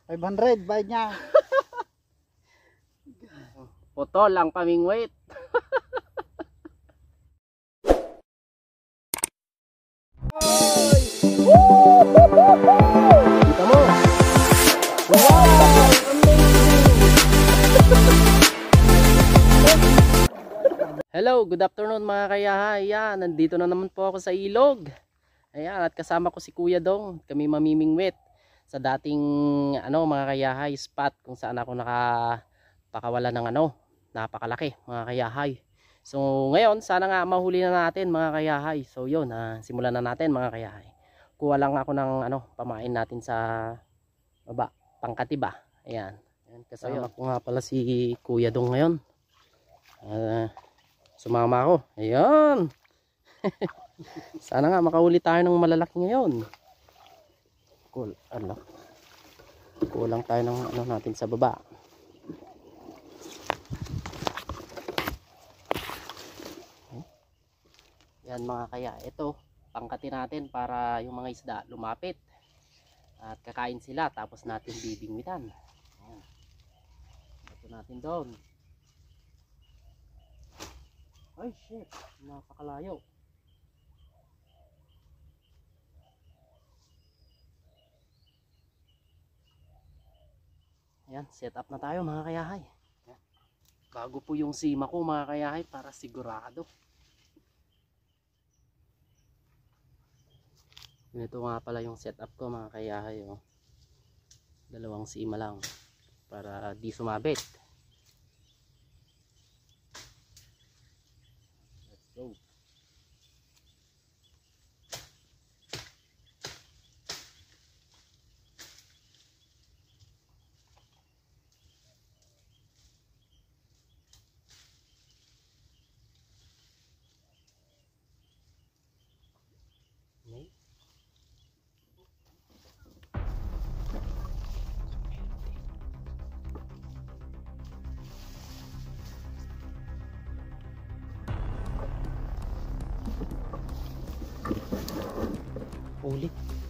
500 bayad niya. Putol ang pamingwit. Kita mo. Wow! Hello, good afternoon mga kayahay. Ayan, nandito na naman po ako sa ilog. Ayan, at kasama ko si Kuya Dong. Kami mamimingwit sa dating mga kayahay spot kung saan ako nakapakawala ng napakalaki mga kayahay. So ngayon sana nga mahuli na natin mga kayahay. So yun, simulan na natin mga kayahay. Kuha lang ako ng pamain natin sa baba, pangkatiba. Ayan. Ayan, kasama ko nga pala si Kuya Dong ngayon. Sumama ako. Ayan. Sana nga makahuli tayo ng malalaki ngayon. Cool. Kulang tayo ng natin sa baba. Yan mga kaya. Ito, pangkati natin para yung mga isda lumapit. At kakain sila tapos natin bibingwitan. Ayan. Ito natin doon. Ay shit, napakalayo. Ayan, set up na tayo mga kayahay. Ayan. Bago po yung sima ko mga kayahay para sigurado. Ito nga pala yung setup ko mga kayahay. Oh. Dalawang sima lang para di sumabit. Let's go. Okay. Uli.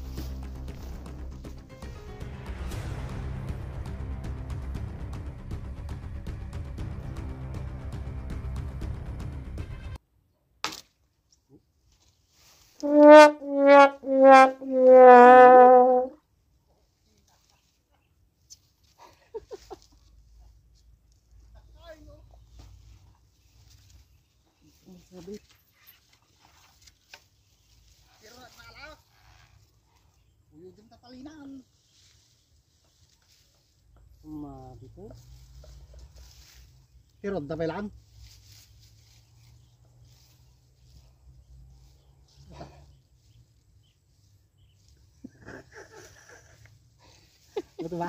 Sabi. Uyudin tapalinan. Mabito. Pero tapay lang. Betul ba?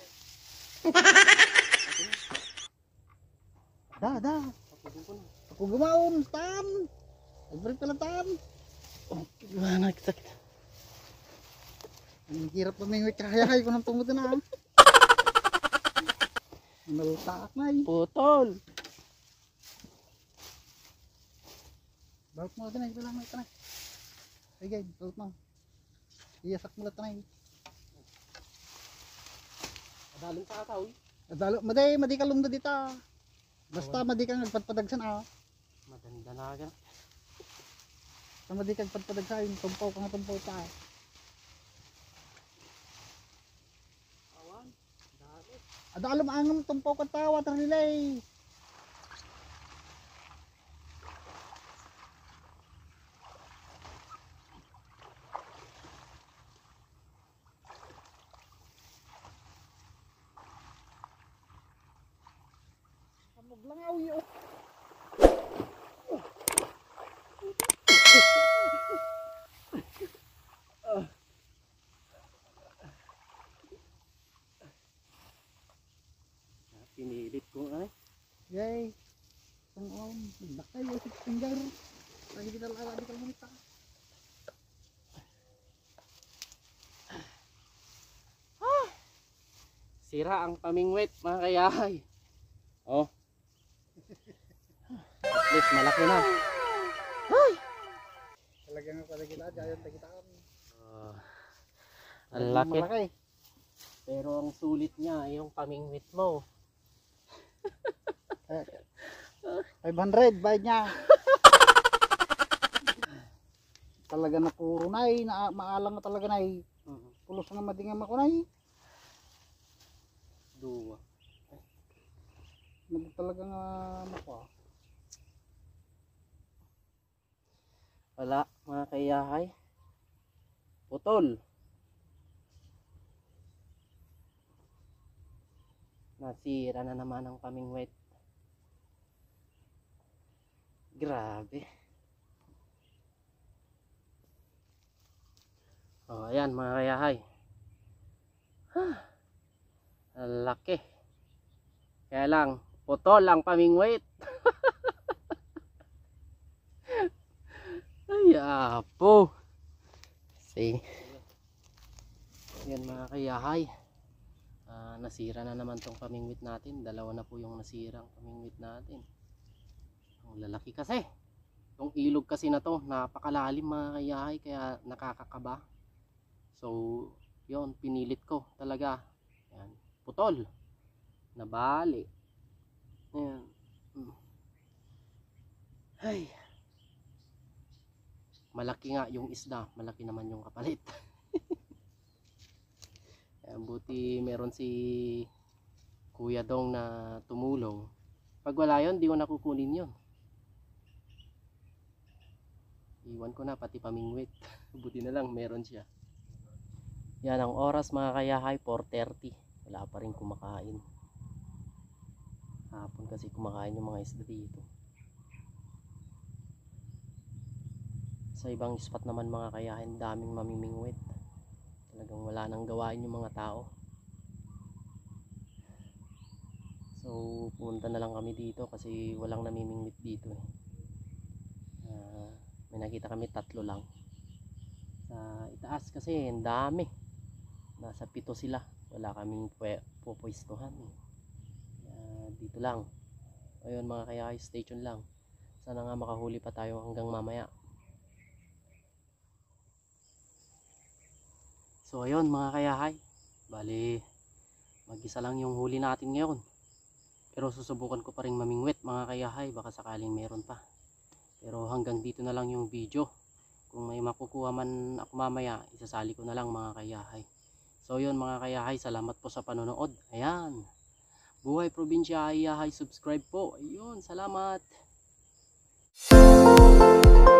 Dah. Aku gumaon, tan. Nagbalik pala tan. Oh, gimana kita? Ang hirap pamingwit kahayahay ko ng tungod na. Nalutaak na eh. Putol. Balot mo ito na, ito lang. Ay guys, balot mo. Iyasak mo lang ito na. Adalong sa ataw. Madi ka lumda dito. Basta madi kang nagpadpadagsan Maganda na agad. Basta madi kang nagpadpadagsan, tumpaw ka nga tumpaw pa. Awan, dali. Adalom angam tumpaw ka tawa relay. Maglangaw yun. Pinilit ko ay. Yay. Ang bakay yung finger. Lagi di kal munita. Sira ang pamingwit mga kayahay. Oh. At least malaki na. Talagang pala kita, jayon tagitaan. Ang laki. Malaki. Pero ang sulit niya ay yung pamingwit mo. 500 bayad niya. Talaga na puro nay, na maalang na talaga nay. Pulos nga madingam ako nay. Duwa. Talaga nga ano pa. Wala mga kayahay. Putol. Nasira na naman ang pamingwit. Grabe. Oh, ayan mga kayahay. Ang laki. Kaya lang, putol ang pamingwit. Ay, apo. See? Yan mga kayahay. Nasira na naman tong pamingwit natin. Dalawa na po yung nasirang pamingwit natin. Ang lalaki kasi. Yung ilog kasi na to, napakalalim mga kayahay, kaya nakakakaba. So, yon pinilit ko talaga. Yan, putol. Nabali. Ayan. Ay. Malaki nga yung isda, malaki naman yung kapalit. Ayan, buti meron si Kuya Dong na tumulong. Pag wala yun, di ko nakukunin yun. Iwan ko na pati pamingwit. Buti na lang meron siya. Yan ang oras mga kayahay, 4:30. Wala pa rin kumakain. Hapon kasi kumakain yung mga isda dito. Sa ibang spot naman mga kayahin, daming mamimingwit. Talagang wala nang gawain yung mga tao. So pumunta na lang kami dito kasi walang namimingwit dito eh. May nakita kami 3 lang. Sa itaas kasi ang dami. Nasa 7 sila. Wala kaming pupwestuhan eh. Dito lang. Ayun mga kayahay, stay tuned lang. Sana nga makahuli pa tayo hanggang mamaya. So ayun mga kayahay, bali mag-isa lang yung huli natin ngayon. Pero susubukan ko pa rin mamingwit mga kayahay, baka sakaling meron pa. Pero hanggang dito na lang yung video. Kung may makukuha man ako mamaya, isasali ko na lang mga kayahay. So yun mga kayahay, salamat po sa panonood. Ayan, Buhay Probinsya Kayahay, subscribe po. Ayun, salamat.